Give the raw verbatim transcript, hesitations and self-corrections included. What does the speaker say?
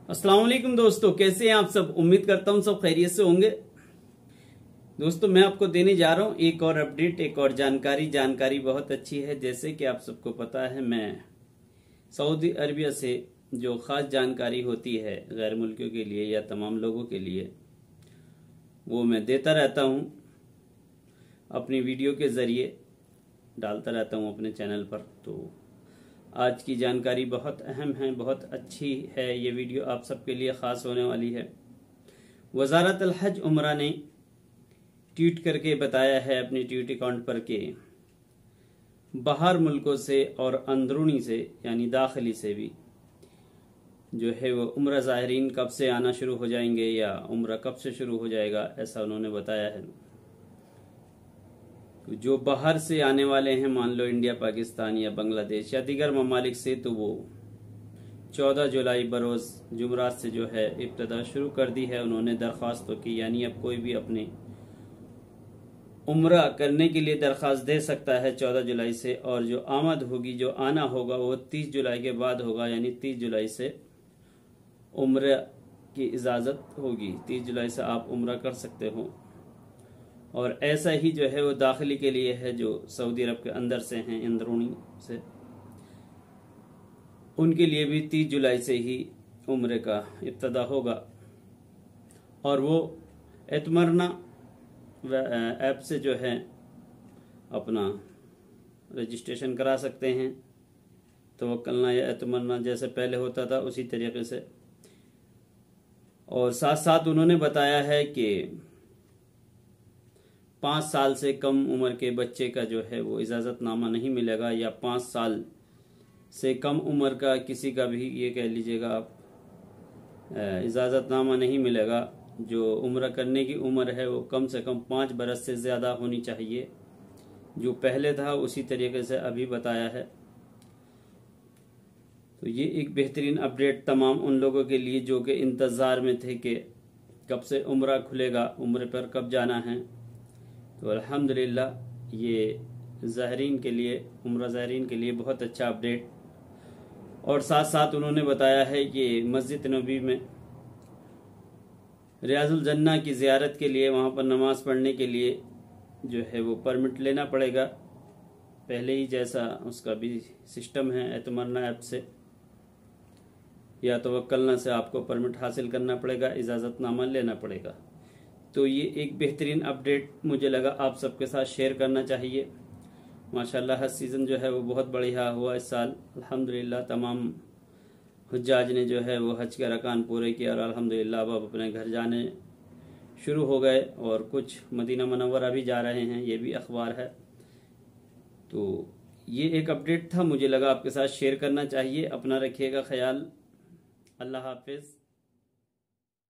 अस्सलाम वालेकुम दोस्तों, कैसे हैं आप सब। उम्मीद करता हूं सब खैरियत से होंगे। दोस्तों मैं आपको देने जा रहा हूं एक और अपडेट, एक और जानकारी। जानकारी बहुत अच्छी है। जैसे कि आप सबको पता है, मैं सऊदी अरबिया से जो ख़ास जानकारी होती है गैर मुल्कियों के लिए या तमाम लोगों के लिए, वो मैं देता रहता हूं, अपनी वीडियो के ज़रिए डालता रहता हूं अपने चैनल पर। तो आज की जानकारी बहुत अहम है, बहुत अच्छी है। ये वीडियो आप सबके लिए ख़ास होने वाली है। वज़ारत अल हज उम्रा ने ट्वीट करके बताया है अपनी ट्वीट अकाउंट पर कि बाहर मुल्कों से और अंदरूनी से यानी दाखिली से भी जो है वो उम्रा ज़ाहिरीन कब से आना शुरू हो जाएंगे या उम्रा कब से शुरू हो जाएगा, ऐसा उन्होंने बताया है। जो बाहर से आने वाले हैं, मान लो इंडिया, पाकिस्तान या बांग्लादेश या दीगर ममालिक से, तो वो चौदह जुलाई बरोज़ जुमरात से जो है इब्तदा शुरू कर दी है उन्होंने दरख्वास्तों की। यानी अब कोई भी अपने उम्रा करने के लिए दरख्वास्त दे सकता है चौदह जुलाई से, और जो आमद होगी, जो आना होगा, वो तीस जुलाई के बाद होगा। यानी तीस जुलाई से उम्रा की इजाज़त होगी, तीस जुलाई से आप उम्रा कर सकते हो। और ऐसा ही जो है वो दाखिली के लिए है, जो सऊदी अरब के अंदर से हैं, अंदरूनी से, उनके लिए भी तीस जुलाई से ही उम्रे का इब्तदा होगा। और वो एतमरना ऐप से जो है अपना रजिस्ट्रेशन करा सकते हैं। तवक्कलना या एतमरना जैसे पहले होता था उसी तरीके से। और साथ साथ उन्होंने बताया है कि पाँच साल से कम उम्र के बच्चे का जो है वो इजाज़तनामा नहीं मिलेगा, या पाँच साल से कम उम्र का किसी का भी, ये कह लीजिएगा आप, इजाज़तनामा नहीं मिलेगा। जो उम्र करने की उम्र है वो कम से कम पाँच बरस से ज़्यादा होनी चाहिए। जो पहले था उसी तरीके से अभी बताया है। तो ये एक बेहतरीन अपडेट तमाम उन लोगों के लिए जो कि इंतज़ार में थे कि कब से उम्रा खुलेगा, उम्र पर कब जाना है। तो अल्हम्दुलिल्लाह ये ज़ाहिरीन के लिए, उम्रा ज़ाहिरीन के लिए बहुत अच्छा अपडेट। और साथ साथ उन्होंने बताया है कि मस्जिद नबी में रियाजुल जन्ना की ज़ियारत के लिए, वहाँ पर नमाज़ पढ़ने के लिए जो है वो परमिट लेना पड़ेगा, पहले ही जैसा उसका भी सिस्टम है एतमरना ऐप से या तवक्कलना से आपको परमिट हासिल करना पड़ेगा, इजाज़तनामा लेना पड़ेगा। तो ये एक बेहतरीन अपडेट मुझे लगा आप सबके साथ शेयर करना चाहिए। माशाल्लाह हज सीज़न जो है वो बहुत बढ़िया हुआ इस साल। अल्हम्दुलिल्लाह तमाम हुज्जाज ने जो है वो हज के अरकान पूरे किया और अल्हम्दुलिल्लाह अब अपने घर जाने शुरू हो गए, और कुछ मदीना मुनव्वरा भी जा रहे हैं, ये भी अखबार है। तो ये एक अपडेट था, मुझे लगा आपके साथ शेयर करना चाहिए। अपना रखिएगा ख्याल। अल्लाह हाफिज़।